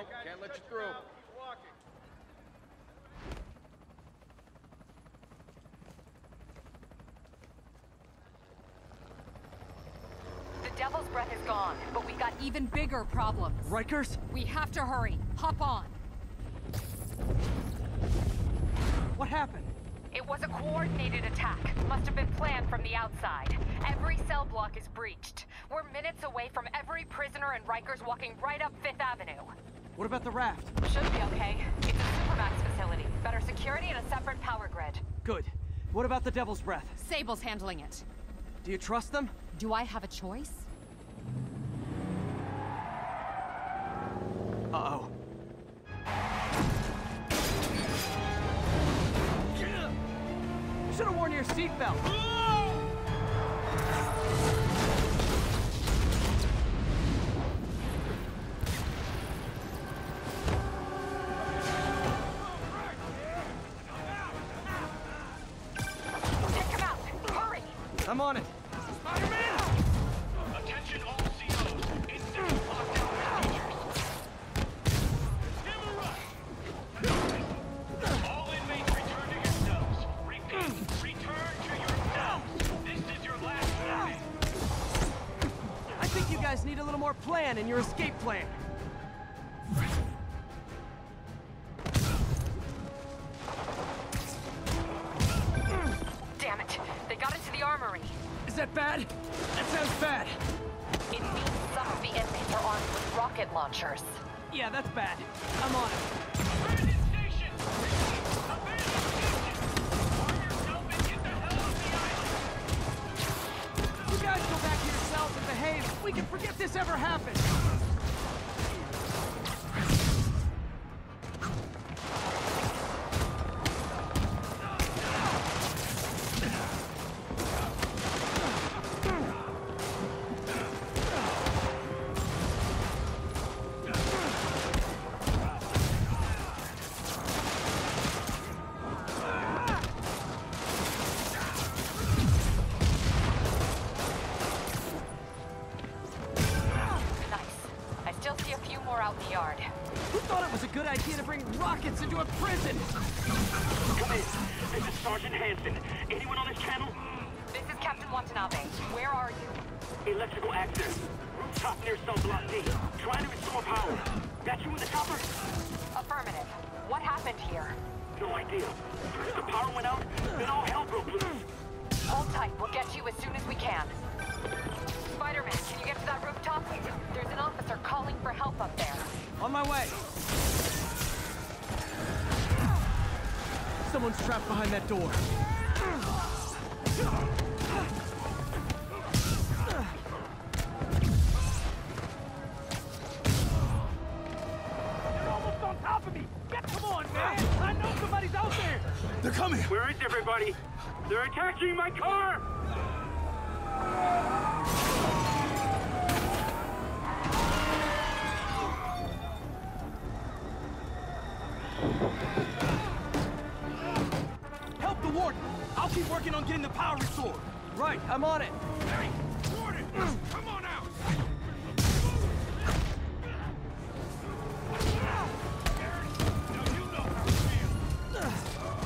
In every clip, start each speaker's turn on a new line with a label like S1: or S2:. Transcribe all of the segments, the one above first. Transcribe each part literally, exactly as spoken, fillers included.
S1: Can't let you through.
S2: The Devil's Breath is gone, but we got even bigger problems.
S3: Rikers?
S2: We have to hurry. Hop on.
S3: What happened?
S2: It was a coordinated attack. Must have been planned from the outside. Every cell block is breached. We're minutes away from every prisoner and Rikers walking right up Fifth Avenue.
S3: What about the raft?
S2: Should be okay. It's a Supermax facility. Better security and a separate power grid.
S3: Good. What about the Devil's Breath?
S2: Sable's handling it.
S3: Do you trust them?
S2: Do I have a choice?
S3: Uh-oh. Should have worn your seatbelt.
S2: Take him out! Hurry!
S3: I'm on it.
S4: Spider-Man! Attention all C Os. Instant lockdown procedures. Give a rush. All inmates return to your cells. Repeat, return to your cells. This is your last warning.
S3: I think you guys need a little more plan in your escape plan.
S2: Damn it! They got into the armory.
S3: Is that bad? That sounds bad.
S2: It means some of the inmates are armed with rocket launchers.
S3: Yeah, that's bad. I'm on it.
S4: Abandoned station! Abandoned station! Arm yourself and get the hell off the island!
S3: You guys go back to your cells and behave. We can forget this ever happened.
S2: Out in the yard.
S3: Who thought it was a good idea to bring rockets into a prison?
S5: Come in. This is Sergeant Hansen. Anyone on this channel?
S2: This is Captain Watanabe. Where are you?
S5: Electrical access. Rooftop near cell block D. Trying to restore power. That you in the chopper?
S2: Affirmative. What happened here?
S5: No idea. The power went out, then all hell broke loose.
S2: Hold tight. We'll get to you as soon as we can. Spider-Man, can you get to that rooftop? There's an officer calling for help up there.
S3: On my way. Someone's trapped behind that door.
S5: They're almost on top of me. Get, come on, man. I know somebody's out there.
S4: They're coming!
S5: Where is everybody? They're attacking my car.
S3: Help the warden! I'll keep working on getting the power restored. Right, I'm on it.
S4: Hey! Warden! Come on out! Now you know how it feels.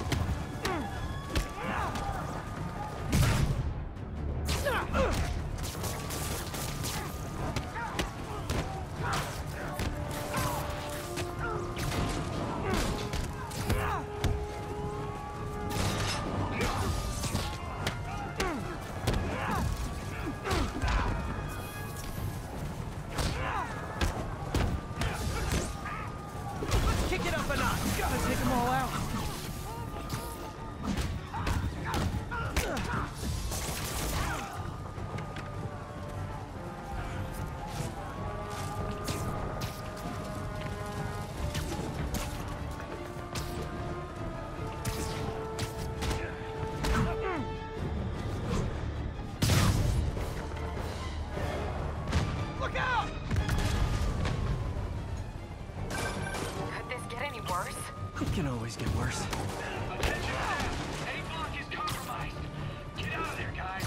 S3: Kick it up a notch. Gotta take them all out. Look out!
S2: Could this get any worse?
S3: It can always get worse.
S4: Attention! A block is compromised! Get out of there, guys!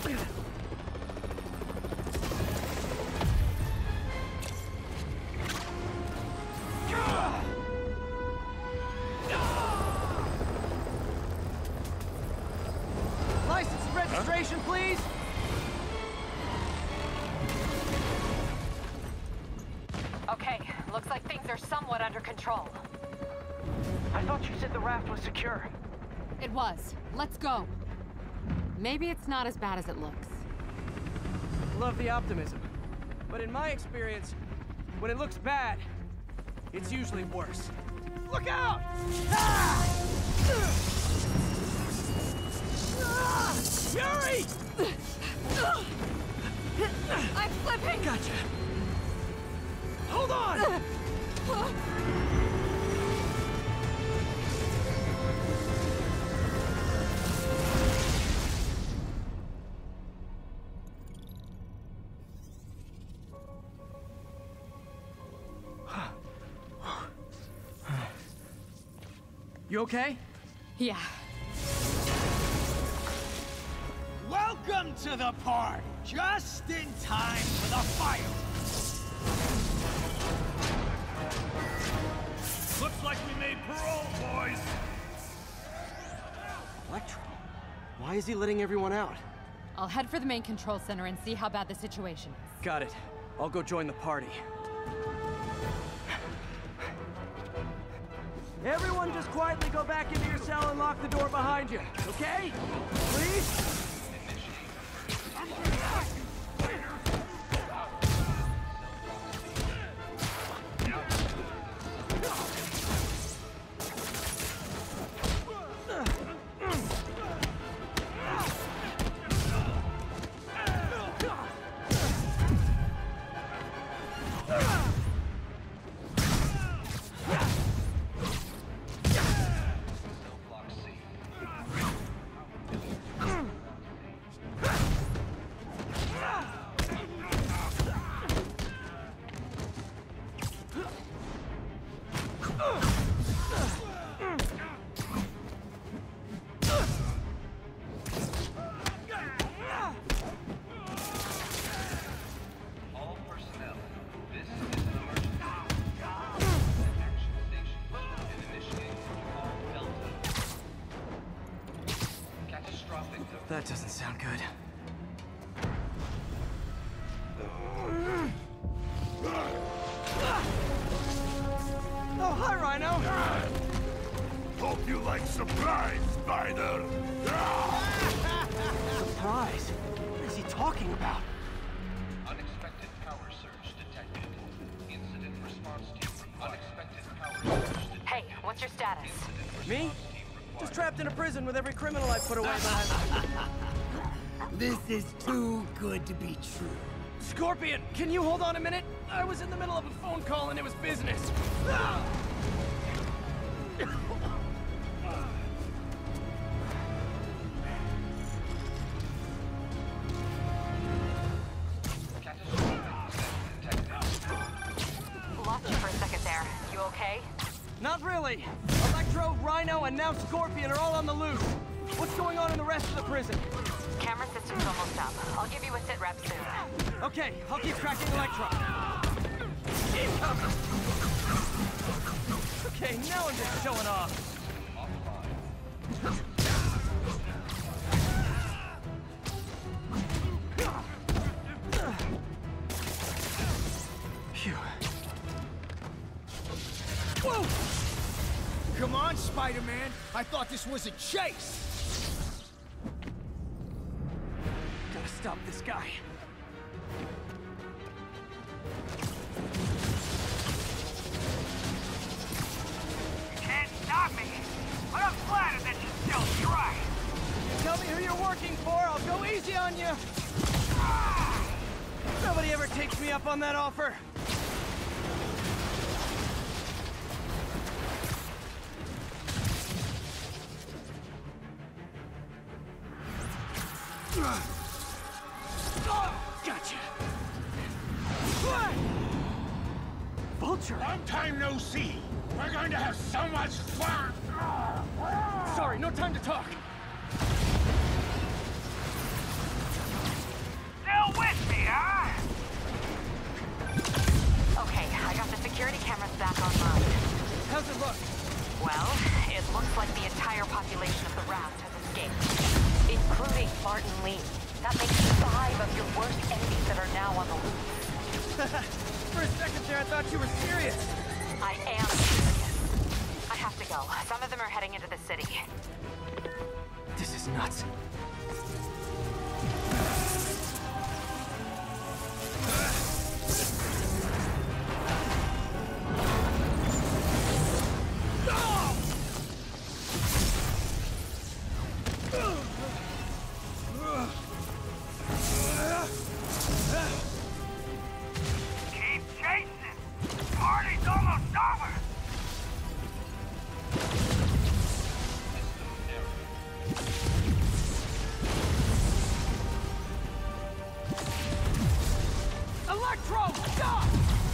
S3: License and registration, please.
S2: Okay, looks like things are somewhat under control.
S3: I thought you said the raft was secure.
S1: It was. Let's go. Maybe it's not as bad as it looks.
S3: Love the optimism. But in my experience, when it looks bad, it's usually worse. Look out! Ah! Ah! Yuri!
S1: I'm flipping!
S3: Gotcha. Hold on! You okay?
S1: Yeah.
S6: Welcome to the party! Just in time for the fire!
S4: Looks like we made parole, boys.
S3: Electro? Why is he letting everyone out?
S1: I'll head for the main control center and see how bad the situation is.
S3: Got it. I'll go join the party. Everyone just quietly go back into your cell and lock the door behind you, okay? Please? That doesn't sound good. Oh, hi, Rhino!
S7: Hope you like surprise, Spider!
S3: Surprise? What is he talking about?
S8: Unexpected power surge detected. Incident response team. Unexpected power surge detected.
S2: Hey, what's your status?
S3: Me? Just trapped in a prison with every criminal I put away behind me.
S6: This is too good to be true.
S3: Scorpion, can you hold on a minute? I was in the middle of a phone call and it was business.
S2: Lost you for a second there. You okay?
S3: Not really. Electro, Rhino, and now Scorpion are all on the loose. What's going on in the rest of the prison?
S2: Camera system's almost up. I'll give you a sit rep soon.
S3: Okay, I'll keep tracking Electro. Keep coming. Okay, now I'm just showing off. Phew.
S6: Whoa! Come on, Spider-Man. I thought this was a chase.
S3: Gotta stop this guy.
S5: You can't stop me, but I'm flattered that you still try.
S3: Tell me who you're working for, I'll go easy on you. Nobody ever takes me up on that offer. Gotcha. Vulture.
S7: Long time no see. We're going to have so much fun!
S3: Sorry, no time to talk.
S2: lean. That makes five of your worst enemies that are now on the loose.
S3: For a second there, I thought you were serious.
S2: I am serious. I have to go. Some of them are heading into the city.
S3: This is nuts.
S5: Keep chasing! Party's almost over!
S3: Electro! Stop!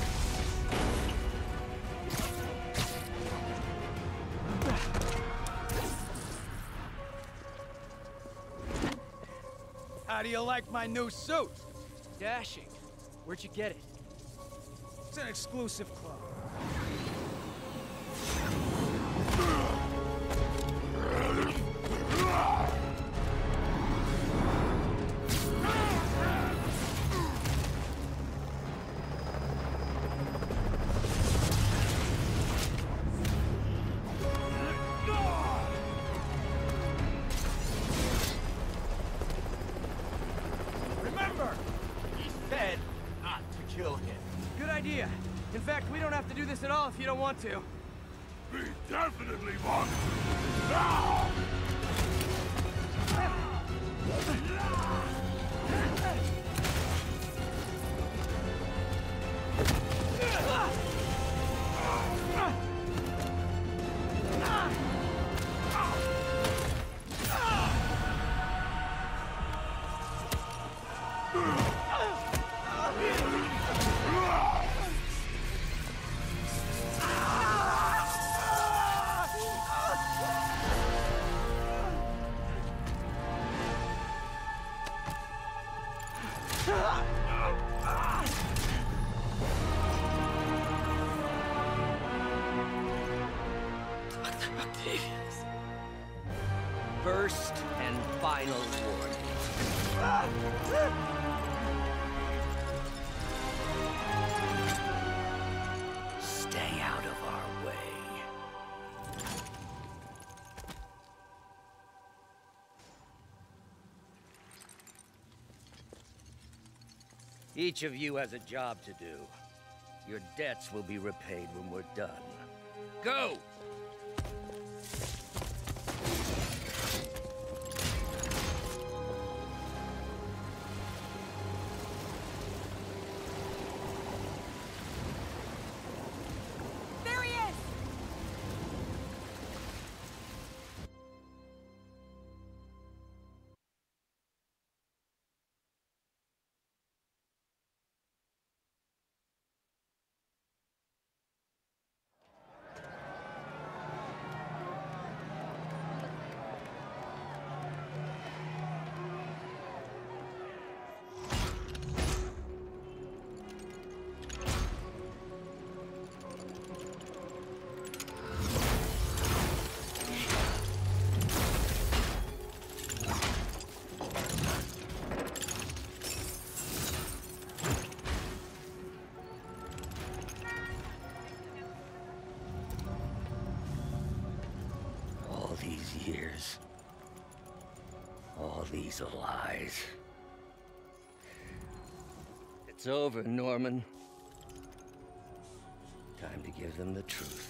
S6: How do you like my new suit?
S3: Dashing. Where'd you get it?
S6: It's an exclusive club. Remember, he said not to kill him.
S3: Good idea. In fact, we don't have to do this at all if you don't want to.
S7: We definitely want to. Now!
S9: First and final warning. Stay out of our way. Each of you has a job to do. Your debts will be repaid when we're done. Go!
S1: There he is!
S9: All these years. All these lies. It's over, Norman. Time to give them the truth.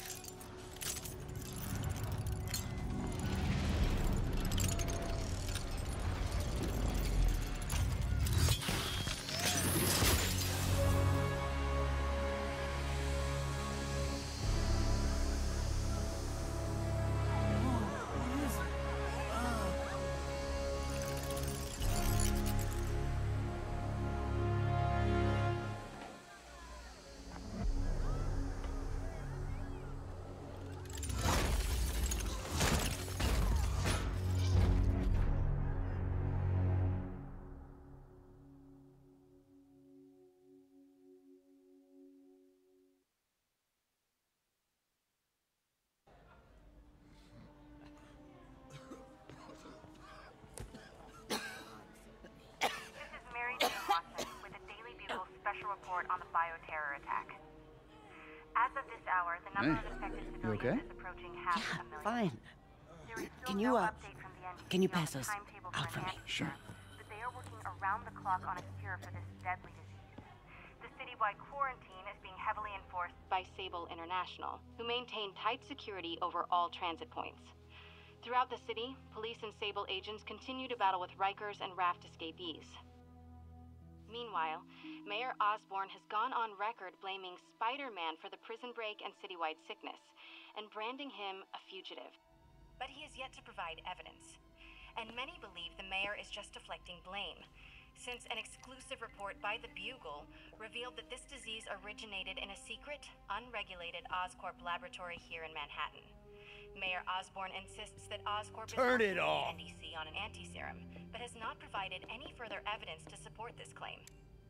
S10: Hey, you okay?
S11: Yeah, fine. Can you, uh, can you pass those out for me?
S10: Sure.
S12: But they are working around the clock on a cure for this deadly disease. The citywide quarantine is being heavily enforced by Sable International, who maintain tight security over all transit points. Throughout the city, police and Sable agents continue to battle with Rikers and Raft escapees. Meanwhile, Mayor Osborn has gone on record blaming Spider-Man for the prison break and citywide sickness, and branding him a fugitive. But he has yet to provide evidence, and many believe the mayor is just deflecting blame, since an exclusive report by the Bugle revealed that this disease originated in a secret, unregulated Oscorp laboratory here in Manhattan. Mayor Osborn insists that Oscorp
S9: Turn
S12: is
S9: it off.
S12: N D C on an anti-serum, but has not provided any further evidence to support this claim.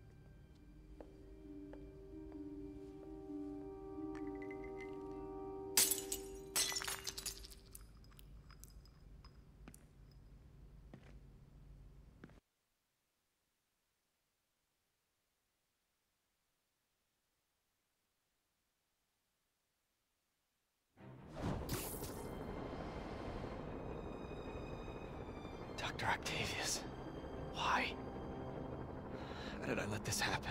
S3: Doctor Octavius. Why? How did I let this happen?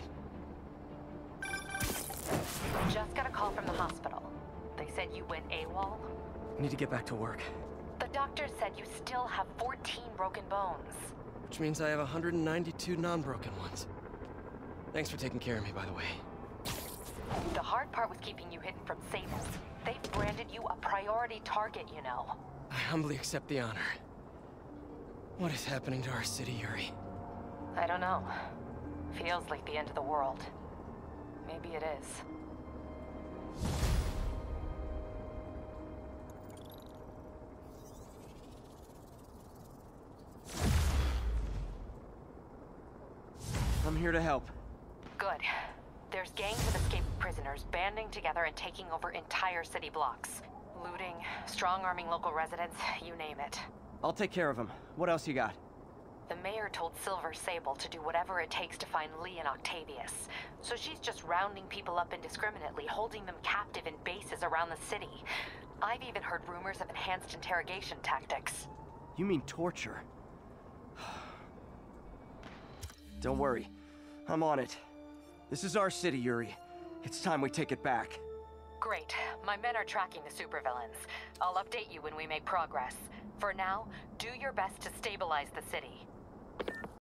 S2: Just got a call from the hospital. They said you went AWOL.
S3: I need to get back to work.
S2: The doctor said you still have fourteen broken bones.
S3: Which means I have one hundred ninety-two non-broken ones. Thanks for taking care of me, by the way.
S2: The hard part was keeping you hidden from Sable. They've branded you a priority target, you know.
S3: I humbly accept the honor. What is happening to our city, Yuri?
S2: I don't know. Feels like the end of the world. Maybe it is.
S3: I'm here to help.
S2: Good. There's gangs of escaped prisoners banding together and taking over entire city blocks. Looting, strong-arming local residents, you name it.
S3: I'll take care of him. What else you got?
S2: The mayor told Silver Sable to do whatever it takes to find Lee and Octavius. So she's just rounding people up indiscriminately, holding them captive in bases around the city. I've even heard rumors of enhanced interrogation tactics.
S3: You mean torture? Don't worry. I'm on it. This is our city, Yuri. It's time we take it back.
S2: Great. My men are tracking the supervillains. I'll update you when we make progress. For now, do your best to stabilize the city.